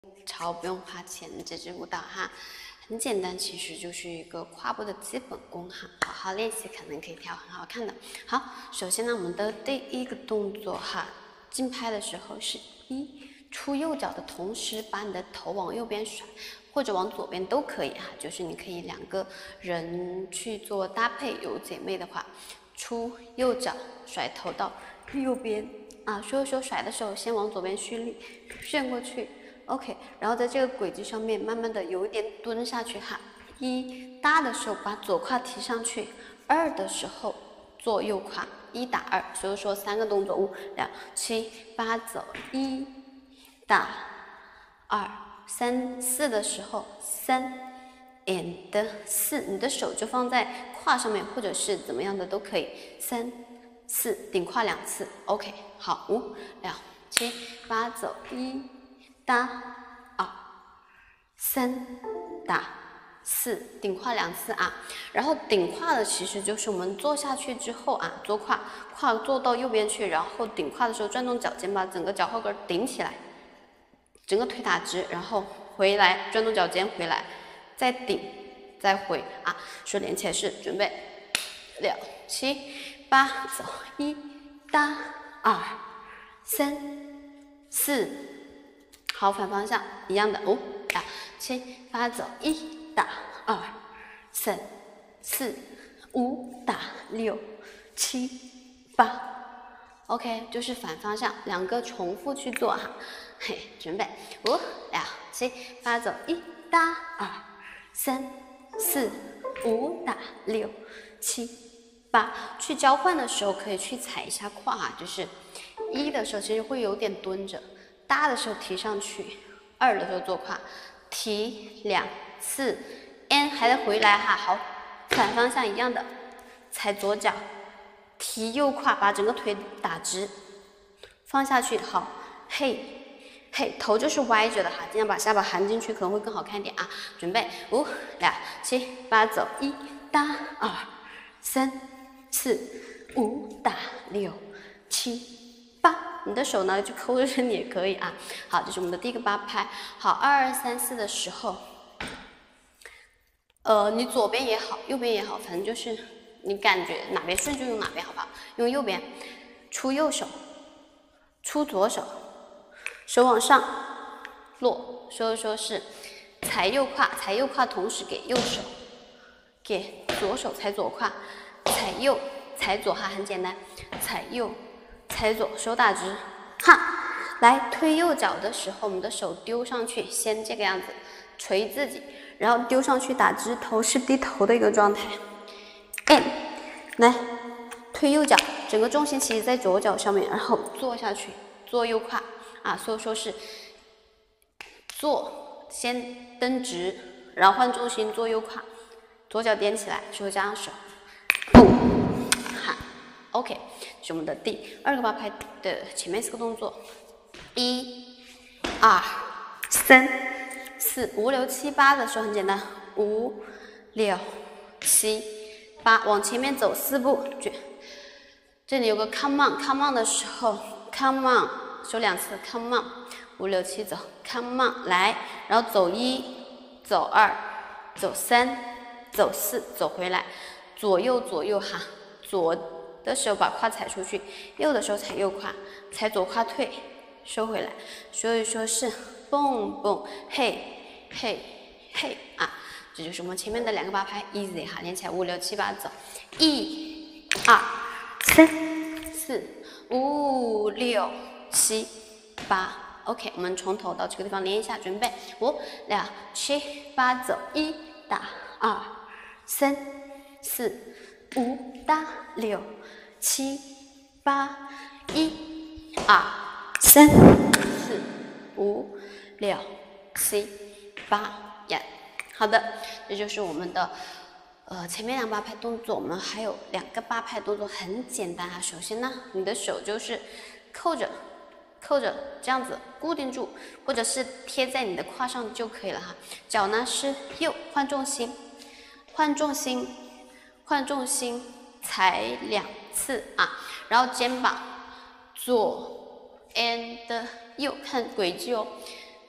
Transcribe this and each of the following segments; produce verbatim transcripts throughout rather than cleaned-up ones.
超不用花钱的这支舞蹈哈，很简单，其实就是一个跨步的基本功哈，好好练习可能可以跳很好看的。好，首先呢，我们的第一个动作哈，竞拍的时候是一出右脚的同时，把你的头往右边甩，或者往左边都可以哈，就是你可以两个人去做搭配，有姐妹的话，出右脚甩头到右边啊，所以说甩的时候先往左边蓄力，旋过去。OK， 然后在这个轨迹上面慢慢的有一点蹲下去哈。一搭的时候把左胯提上去，二的时候做右胯，一打二，所以说三个动作，五两七八走，一打二三，四的时候三 and 四，你的手就放在胯上面，或者是怎么样的都可以，三四顶胯两次 ，OK， 好，五两七八走，一。搭二三打四，顶胯两次啊，然后顶胯的其实就是我们坐下去之后啊，坐胯胯坐到右边去，然后顶胯的时候转动脚尖，把整个脚后跟顶起来，整个腿打直，然后回来转动脚尖回来，再顶再回啊，说连起来是准备六七八走，一搭二三四。好，反方向一样的，五、两、七、八走，一打二、三、四、五打六、七、八 ，OK， 就是反方向，两个重复去做哈。嘿，准备五、两、七、八走，一打二、三、四、五打六、七、八。去交换的时候可以去踩一下胯哈，就是一的时候其实会有点蹲着。搭的时候提上去，二的时候做胯，提两次 ，n 还得回来哈，好，反方向一样的，踩左脚，提右胯，把整个腿打直，放下去，好，嘿，嘿，头就是歪着的哈，尽量把下巴含进去，可能会更好看一点啊。准备五、两、七、八走，一搭二、三、四、五打六、七。八，你的手呢就抠着身体也可以啊。好，这是我们的第一个八拍。好，二二三四的时候，呃，你左边也好，右边也好，反正就是你感觉哪边顺就用哪边，好不好？用右边，出右手，出左手，手往上落，所以说是踩右胯，踩右胯同时给右手，给左手踩左胯，踩右，踩左哈，很简单，踩右。踩左，手打直，哈，来推右脚的时候，我们的手丢上去，先这个样子捶自己，然后丢上去打直，头是低头的一个状态。M， 来推右脚，整个重心其实在左脚上面，然后坐下去，做右胯啊，所以说是坐先蹬直，然后换重心做右胯，左脚踮起来，之后加上手，不，哈 ，OK。是我们的第二个八拍的前面四个动作，一、二、三、四、五、六、七、八的时候很简单，五、六、七、八，往前面走四步，这里有个 come on，come on 的时候 come on， 手两次 come on， 五、六、七走 come on， 来，然后走一、走二、走三、走四，走回来，左右左右哈，左。的时候把胯踩出去，右的时候踩右胯，踩左胯退，收回来，所以说是蹦蹦嘿嘿嘿啊，这就是我们前面的两个八拍 easy 哈，连起来五六七八走，一、二、三、四、五、六、七、八 ，OK， 我们从头到这个地方连一下，准备五、两、七、八走，一打二、三、四、五打六。七八一二三四五六七八呀，好的，这就是我们的呃前面两八拍动作。我们还有两个八拍动作，很简单啊。首先呢，你的手就是扣着扣着这样子固定住，或者是贴在你的胯上就可以了哈。脚呢是右，换重心，换重心，换重心。踩两次啊，然后肩膀左 and 右，看轨迹哦，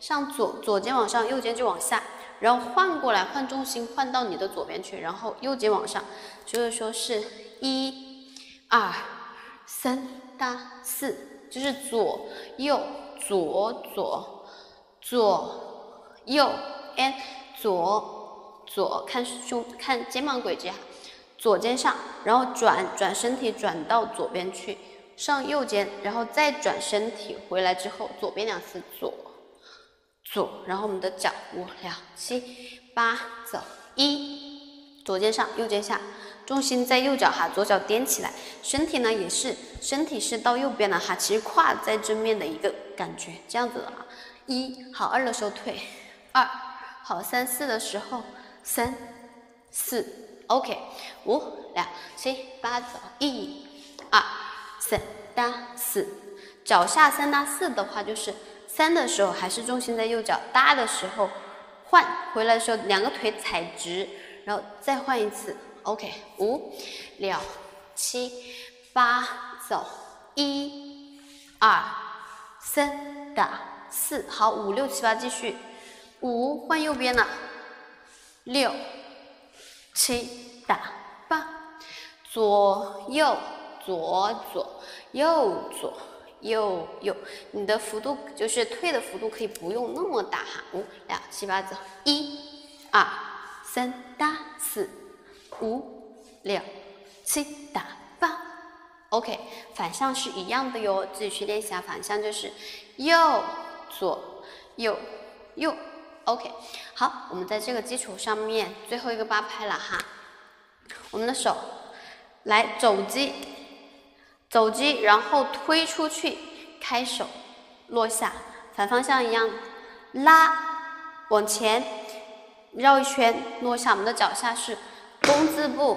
上左，左肩往上，右肩就往下，然后换过来，换重心，换到你的左边去，然后右肩往上，所以说是一、二、三、大、四，就是左右左左左右 ，and 左左，看胸看肩膀轨迹哈，左肩上，然后转转身体转到左边去。 上右肩，然后再转身体回来之后，左边两次左左，然后我们的脚五六七八走一，左肩上右肩下，重心在右脚哈，左脚踮起来，身体呢也是身体是到右边的哈，其实胯在正面的一个感觉，这样子的啊。一好，二的时候退，二好，三四的时候三四 ，OK， 五六七八走一二。 三搭四，脚下三搭四的话，就是三的时候还是重心在右脚，搭的时候换回来的时候，两个腿踩直，然后再换一次。OK， 五、六、七、八，走，一、二、三打四，好，五六七八继续，五换右边了，六、七打八，左右。 左左右左右右，你的幅度就是退的幅度可以不用那么大哈。五六七八走，一、二、三打四，五、六、七打八。OK， 反向是一样的哟，自己去练习下。反向就是右左右右。OK， 好，我们在这个基础上面最后一个八拍了哈。我们的手来肘击。 走击，然后推出去，开手落下，反方向一样，拉往前绕一圈落下。我们的脚下是弓字步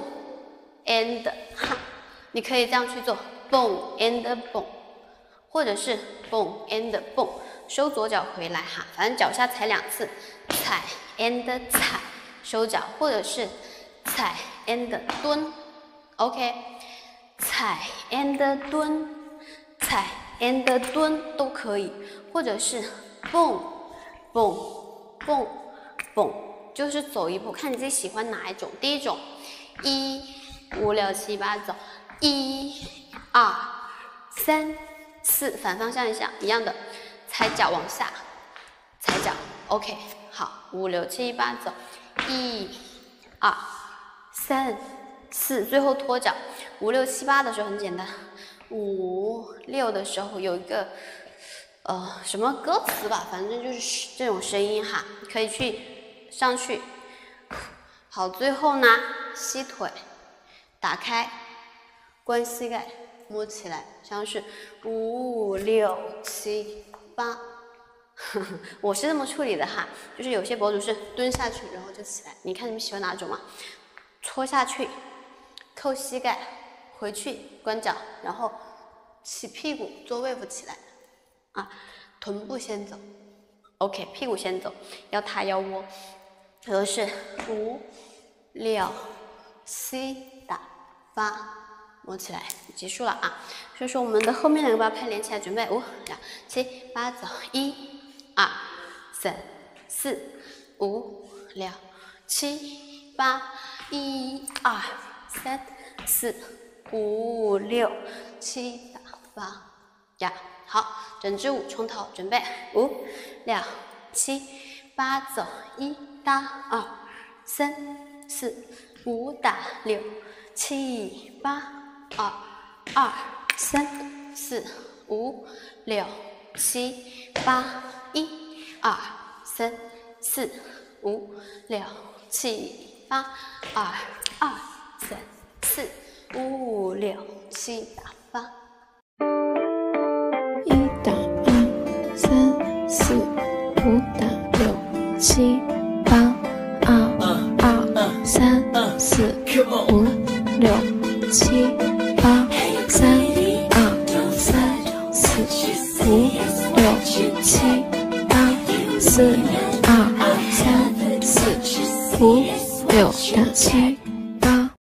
，and 哈，你可以这样去做，蹦 and 蹦，或者是蹦 and 蹦，收左脚回来哈，反正脚下踩两次，踩 and 踩，收脚，或者是踩 and 蹲 ，OK。 踩 and 蹲，踩 and 蹲都可以，或者是蹦蹦蹦蹦，就是走一步，看你自己喜欢哪一种。第一种，一五六七八走，一二三四，反方向一下，一样的，踩脚往下，踩脚 ，OK， 好，五六七八走，一二三。 四，最后拖脚，五六七八的时候很简单，五六的时候有一个呃什么歌词吧，反正就是这种声音哈，可以去上去。好，最后呢，吸腿，打开，关膝盖，摸起来，像是五六七八。我是这么处理的哈，就是有些博主是蹲下去，然后就起来，你看你们喜欢哪种嘛？搓下去。 扣膝盖，回去关脚，然后起屁股做 wave 起来，啊，臀部先走 ，OK， 屁股先走，要塌腰窝，然后是五、六、七打八，摸起来，结束了啊。所以说我们的后面两个八拍连起来，准备五、六、七、八走，一、二、三、四、五、六、七、八，一、二。 三四五六七打八呀，好，整支舞从头准备，五六七八走，一打二三四五打六七八二二三四五六七八一二三四五六七八二二。 三四五六七打八， 一打二，三四五打六七八，二二三四五六七八，三二三四五六七八，四二三四五六打七。